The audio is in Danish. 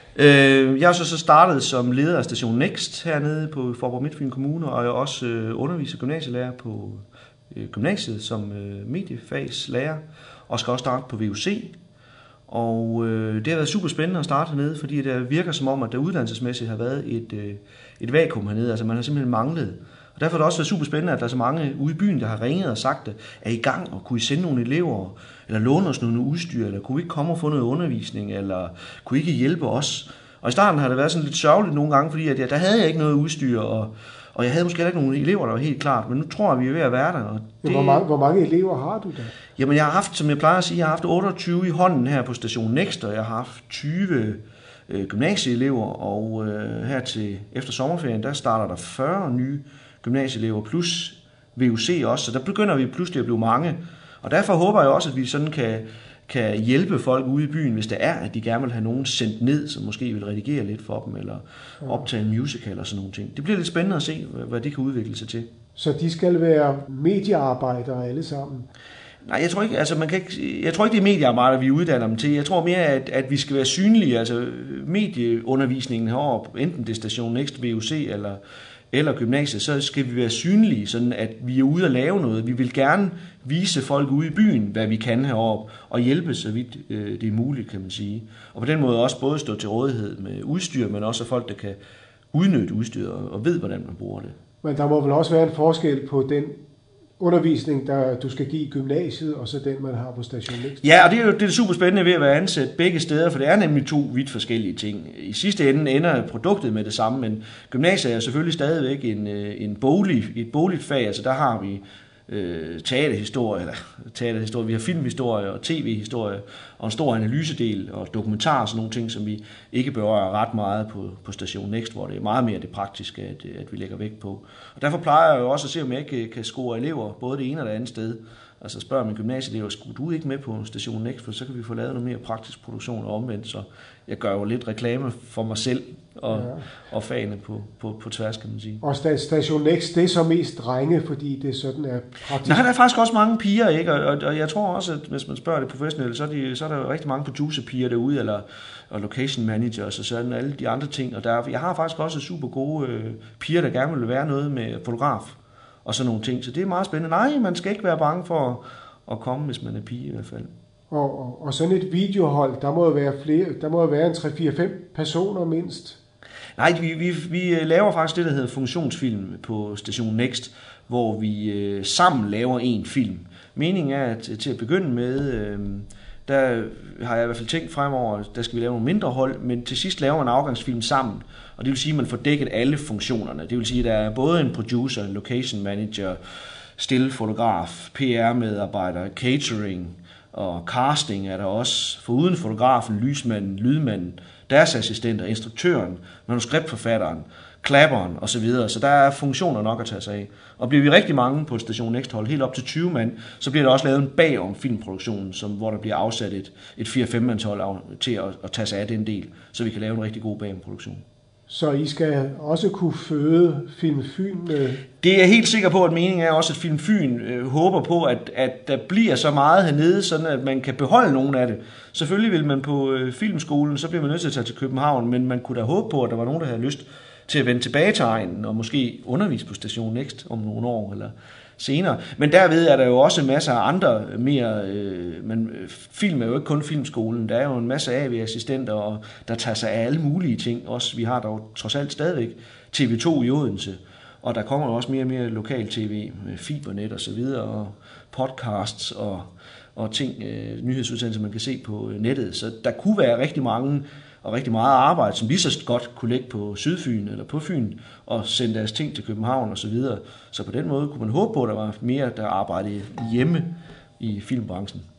Jeg har så startet som leder af Station Next hernede på Faaborg Midtfyn Kommune, og jeg er også underviser gymnasielærer på gymnasiet som mediefagslærer, og skal også starte på VUC. Og det har været super spændende at starte hernede, fordi det virker som om, at der uddannelsesmæssigt har været et vakuum hernede. Altså man har simpelthen manglet. Og derfor har det også været super spændende, at der er så mange ude i byen, der har ringet og sagt, at er I gang, og kunne I sende nogle elever, eller låne os nogle udstyr, eller kunne I ikke komme og få noget undervisning, eller kunne I ikke hjælpe os? Og i starten har det været sådan lidt sørgeligt nogle gange, fordi der havde jeg ikke noget udstyr, og jeg havde måske ikke nogen elever, der var helt klart, men nu tror jeg, vi er ved at være der. Og det... Hvor mange elever har du der? Jamen jeg har haft, som jeg plejer at sige, jeg har haft 28 i hånden her på Station Next, og jeg har haft 20 gymnasieelever, og her til efter sommerferien, der starter der 40 nye gymnasieelever, plus VUC også, så der begynder vi pludselig at blive mange. Og derfor håber jeg også, at vi sådan kan hjælpe folk ude i byen, hvis det er, at de gerne vil have nogen sendt ned, som måske vil redigere lidt for dem, eller optage en musical og sådan nogle ting. Det bliver lidt spændende at se, hvad det kan udvikle sig til. Så de skal være mediearbejdere alle sammen? Nej, jeg tror ikke, jeg tror ikke, det er mediearbejdere, vi uddanner dem til. Jeg tror mere, at vi skal være synlige, altså medieundervisningen heroppe, enten det Station Next, VUC eller gymnasiet, så skal vi være synlige, sådan at vi er ude at lave noget. Vi vil gerne vise folk ude i byen, hvad vi kan heroppe, og hjælpe så vidt det er muligt, kan man sige. Og på den måde også både stå til rådighed med udstyr, men også folk, der kan udnytte udstyr og ved, hvordan man bruger det. Men der må vel også være en forskel på den undervisning, der du skal give i gymnasiet, og så den, man har på Station Next? Ja, og det er jo det super spændende ved at være ansat begge steder, for det er nemlig to vidt forskellige ting. I sidste ende ender produktet med det samme, men gymnasiet er selvfølgelig stadigvæk et bogligt fag, altså der har vi teaterhistorie, vi har filmhistorie og tv-historie, og en stor analysedel og dokumentar og sådan nogle ting, som vi ikke berører ret meget på Station Next, hvor det er meget mere det praktiske, at vi lægger vægt på. Og derfor plejer jeg jo også at se, om jeg ikke kan score elever både det ene og det andet sted. Altså spørger min gymnasieelever, skulle du ikke med på Station Next, for så kan vi få lavet noget mere praktisk produktion og omvendt, så jeg gør jo lidt reklame for mig selv og fagene på tværs, kan man sige. Og Station Next, det er så mest drenge, fordi det sådan er praktisk? Nej, der er faktisk også mange piger, ikke? Og jeg tror også, at hvis man spørger det professionelle, så er der jo rigtig mange producerpiger derude, eller location managers og sådan alle de andre ting. Og jeg har faktisk også super gode piger, der gerne vil være noget med fotograf og sådan nogle ting. Så det er meget spændende. Nej, man skal ikke være bange for at komme, hvis man er pige i hvert fald. Og sådan et videohold, der må jo være flere, der må jo være en 3-4-5 personer mindst. Nej, vi laver faktisk det, der hedder funktionsfilm på Station Next, hvor vi sammen laver en film. Meningen er, at til at begynde med, der har jeg i hvert fald tænkt fremover, der skal vi lave nogle mindre hold, men til sidst laver man en afgangsfilm sammen. Og det vil sige, at man får dækket alle funktionerne. Det vil sige, at der er både en producer, en location manager, stillfotograf, PR-medarbejder, catering og casting er der også. Foruden fotografen, lysmanden, lydmanden, deres assistenter, instruktøren, manuskriptforfatteren, klapperen osv. Så der er funktioner nok at tage sig af. Og bliver vi rigtig mange på Station Next hold, helt op til 20 mand, så bliver der også lavet en bagom filmproduktionen, hvor der bliver afsat et 4-5 hold til at tage sig af den del, så vi kan lave en rigtig god bagom-produktion. Så I skal også kunne føde Film Fyn med? Det er jeg helt sikker på, at meningen er også, at Film Fyn håber på, at der bliver så meget hernede, sådan at man kan beholde nogen af det. Selvfølgelig vil man på filmskolen, så bliver man nødt til at tage til København, men man kunne da håbe på, at der var nogen, der havde lyst til at vende tilbage til egnen og måske undervise på Station Next om nogle år eller senere. Men derved er der jo også en masse andre mere, men film er jo ikke kun filmskolen, der er jo en masse AV-assistenter, og der tager sig af alle mulige ting. Også, vi har dog trods alt stadigvæk TV2 i Odense, og der kommer også mere og mere lokal tv med fibernet og så videre, og podcasts og ting, nyhedsudsendelser, man kan se på nettet. Så der kunne være rigtig mange og rigtig meget arbejde, som lige så godt kunne ligge på Sydfyn eller på Fyn og sende deres ting til København og så videre. Så på den måde kunne man håbe på, at der var mere, der arbejdede hjemme i filmbranchen.